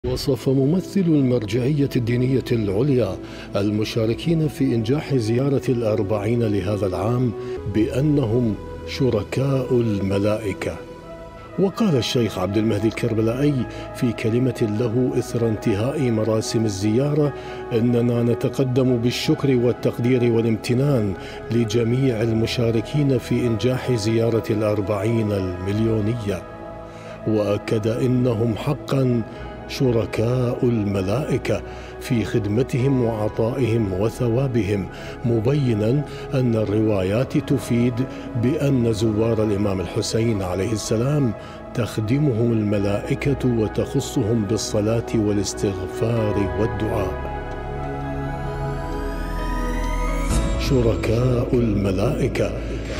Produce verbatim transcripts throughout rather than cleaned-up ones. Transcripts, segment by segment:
وصف ممثل المرجعية الدينية العليا المشاركين في إنجاح زيارة الأربعين لهذا العام بأنهم شركاء الملائكة. وقال الشيخ عبد المهدي الكربلائي في كلمة له إثر انتهاء مراسم الزيارة: إننا نتقدم بالشكر والتقدير والامتنان لجميع المشاركين في إنجاح زيارة الأربعين المليونية، وأكد إنهم حقا شركاء الملائكة في خدمتهم وعطائهم وثوابهم، مبينا أن الروايات تفيد بأن زوار الإمام الحسين عليه السلام تخدمهم الملائكة وتخصهم بالصلاة والاستغفار والدعاء. شركاء الملائكة.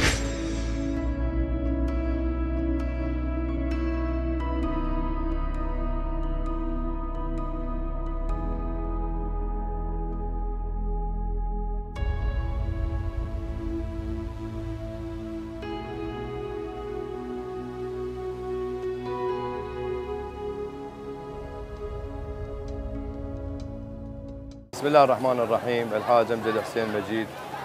بسم الله الرحمن الرحيم. الحاج أمجد حسين مجيد،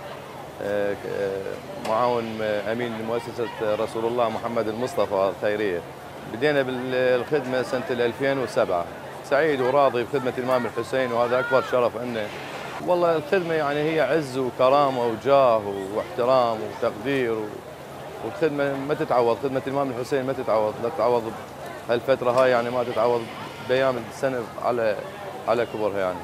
معاون أمين لمؤسسة رسول الله محمد المصطفى الخيرية. بدينا بالخدمة سنة ألفين وسبعة. سعيد وراضي بخدمة الإمام الحسين، وهذا أكبر شرف عنا. والله الخدمة يعني هي عز وكرامة وجاه واحترام وتقدير، والخدمة ما تتعوض. خدمة الإمام الحسين ما تتعوض، لا تتعوض هالفترة هاي، يعني ما تتعوض بأيام السنة على على كبرها يعني.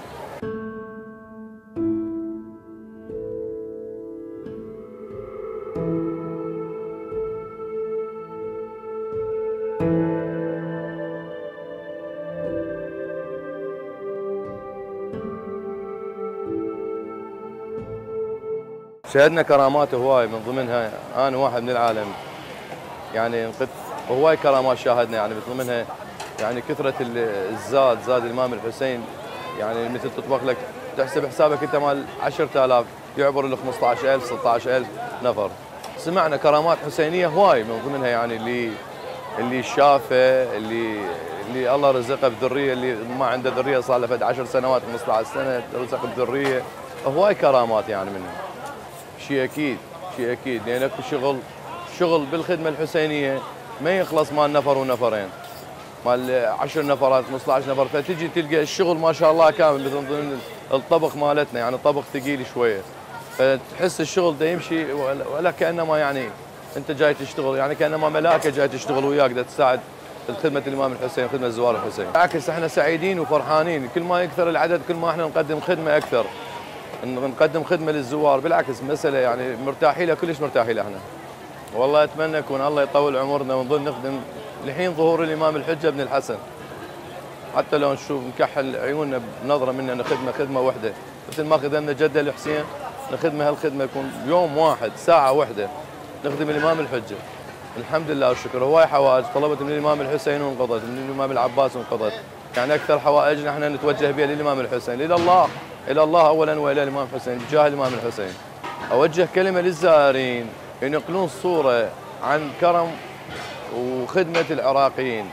شهدنا كرامات هواي، من ضمنها انا واحد من العالم يعني هواي كرامات شاهدنا، يعني من ضمنها يعني كثره الزاد زاد الامام الحسين، يعني مثل تطبخ لك تحسب حسابك انت مال عشرة آلاف يعبر ال خمسطعش ألف ستطعش ألف نفر. سمعنا كرامات حسينيه هواي، من ضمنها يعني اللي اللي شافه، اللي اللي الله رزقه بذريه، اللي ما عنده ذريه صار له فد عشر سنوات خمسطعش سنه رزق بذريه، هواي كرامات يعني منه. شيء اكيد شيء اكيد لان اكو شغل شغل بالخدمه الحسينيه ما يخلص مال نفر ونفرين، مال عشر نفرات خمسطعش نفر، فتجي تلقى الشغل ما شاء الله كامل. مثل ضمن الطبخ مالتنا يعني طبخ ثقيل شويه، فتحس الشغل ده يمشي ولا كانما يعني انت جاي تشتغل، يعني كانما ملائكه جاي تشتغل وياك، ده تساعد في خدمه الامام الحسين، خدمه زوار الحسين. بالعكس احنا سعيدين وفرحانين، كل ما يكثر العدد كل ما احنا نقدم خدمه اكثر، نقدم خدمه للزوار. بالعكس مساله يعني مرتاحين لها، كلش مرتاحين لها احنا. والله اتمنى يكون الله يطول عمرنا ونظل نخدم لحين ظهور الامام الحجه ابن الحسن، حتى لو نشوف نكحل عيوننا بنظره منا نخدمه خدمه وحده، مثل ما خدمنا جده الحسين نخدمه هالخدمه، يكون يوم واحد ساعه واحده نخدم الامام الحجه. الحمد لله والشكر. هواي حوائج طلبت من الامام الحسين وانقضت، من الامام العباس وانقضت، يعني اكثر حوائجنا احنا نتوجه بها للامام الحسين، الى الله الى الله اولا والى الامام الحسين، بجاه الامام الحسين. اوجه كلمه للزائرين ينقلون صوره عن كرم وخدمه العراقيين،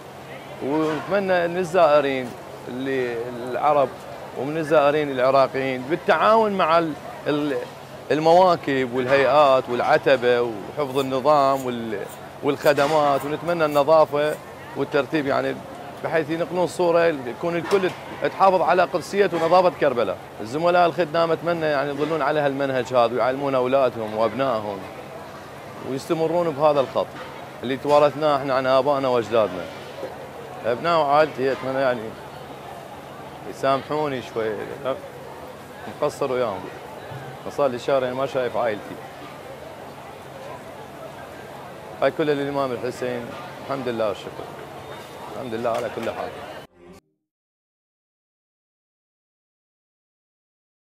ونتمنى من الزائرين اللي العرب ومن الزائرين العراقيين بالتعاون مع المواكب والهيئات والعتبه وحفظ النظام والخدمات، ونتمنى النظافه والترتيب، يعني بحيث ينقلون صوره يكون الكل تحافظ على قدسيه ونظافه كربلاء. الزملاء الخدام اتمنى يعني يظلون على هالمنهج هذا ويعلمون اولادهم وابنائهم ويستمرون بهذا الخط اللي توارثناه احنا عن ابائنا واجدادنا. ابناء وعائلتي اتمنى يعني يسامحوني شوي، مقصر وياهم، صار لي شهرين ما شايف عائلتي. هاي كلها للامام الحسين، الحمد لله والشكر، الحمد لله على كل حال.